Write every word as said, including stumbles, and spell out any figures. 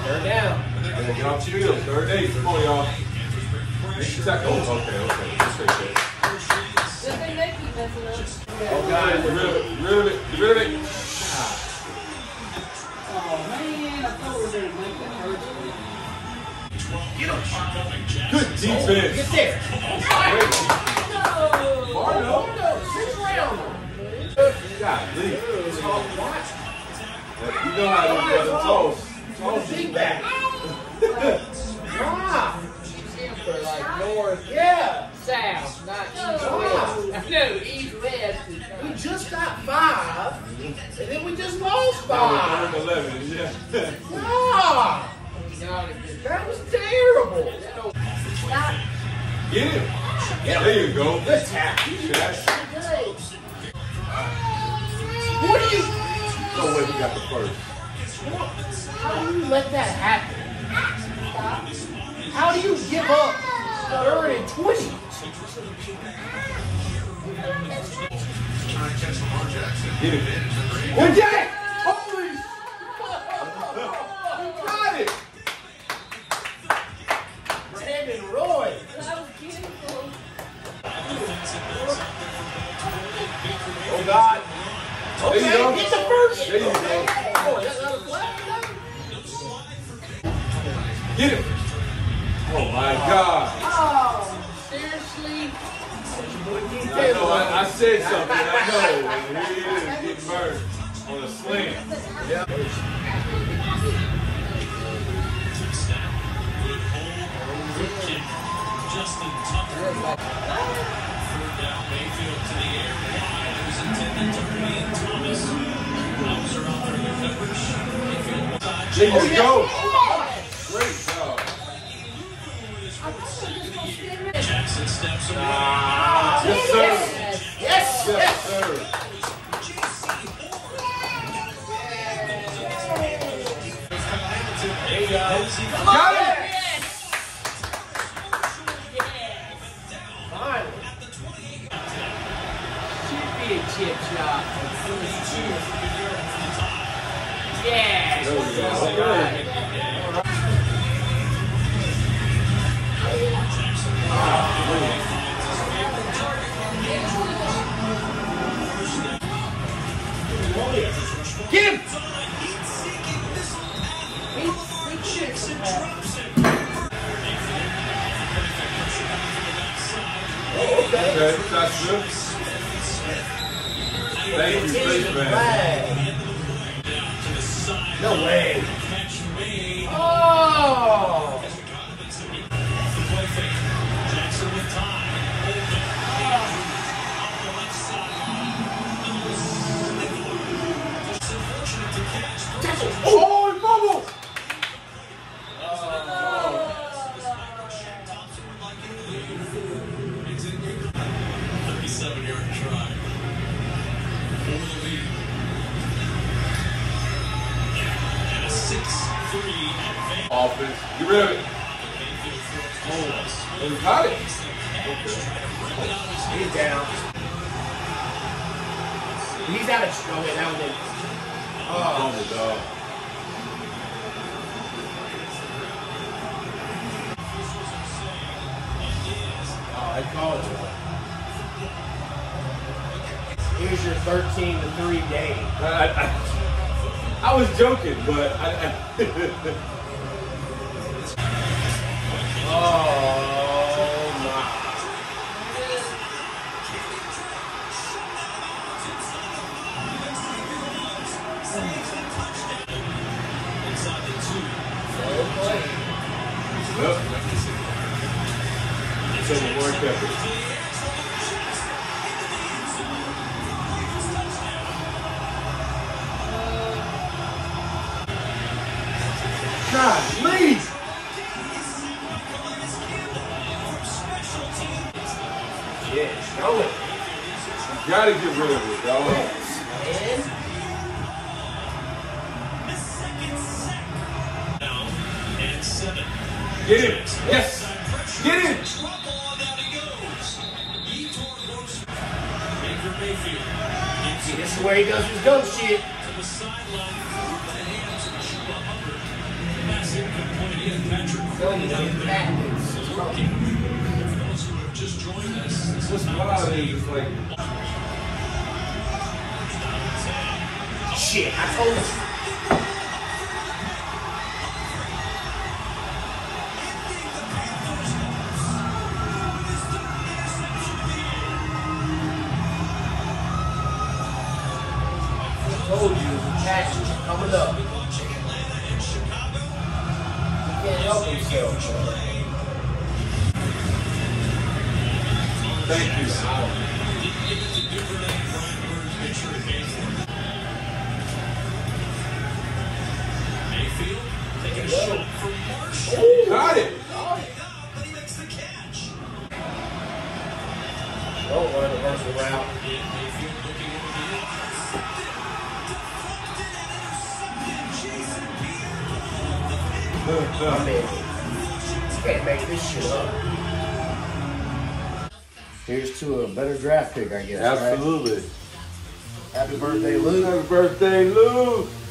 Third down. Yeah, get off the field. Third eight. Come on, y'all. Second. Oh, okay, okay. Just take that. Good thing they keep messing up. Oh, God. Get rid of it. Get rid of it. Get rid of it. Oh, man. I thought we were going to make that hurt. Good defense. Get there. No! Barno. Six round. God, leave. You know how to do the toss. Toss deep back. Wow. For like north, yeah, south, not east west. No, east west. We just got five, and then we just lost five. Now we're eleven, yeah. Ah, that was terrible. Get him. There you go. Good tackle. Yes. What do you? No way we got the first. How do you let that happen? How do you give up third and twenty? Get it. Good day! Holy! You got it! Brandon Roy. That was beautiful. Oh, God. Okay, There you go. get the first. There you go. Oh, that's not a flag. Get him. Oh, my God. Oh, seriously? I know, I, I said something. I know. And here he is getting burned on a slam. Yeah. Justin Tucker. Third down, Mayfield to the air. Wide. It was intended to remain Thomas. Hauser on through the coverage. Mayfield side. There you go. Great job. Jackson steps away. Ah, yes, sir. Yes, Yes, yes. sir. There you go. Got it. Finally. Should be a chip shot. Yeah. There we go. All right. Get him! Okay, that's good. Thank you, Space Man. No way. Oh! Jackson with time. Oh, and bubble! thirty-seven yard try. For the lead. And a six three advance. Offense. Get rid of it. Oh, you got it. He's down. He's out of trouble. That was it. Oh, the dog. Oh, I called it. Here's your thirteen to three game. I, I, I was joking, but I, I Oh my. Inside the two. Yep. So the more kept it. God, leave! Yeah, show it. You gotta get rid of it, dog. Man. Down and seven. Get it! Yes! Get it! Baker Mayfield. See, this is where he does his ghost shit. To the sideline. The hands of Chuba Hubbard. Massive Patrick Going to Quinn get down back. there. Lurking. For those who have just joined us, this This is not wild is just like Shit, I told you. I told you the taxes are coming up. He can't help himself. thank you. Mayfield taking a shot from Marshall. Got it. But he makes the catch. Don't run the reversal route. Mayfield looking over the edge. I mean, you can't make this shit up. Here's to a better draft pick, I guess. Absolutely. Right? Happy birthday, Luke. Happy birthday, Lou.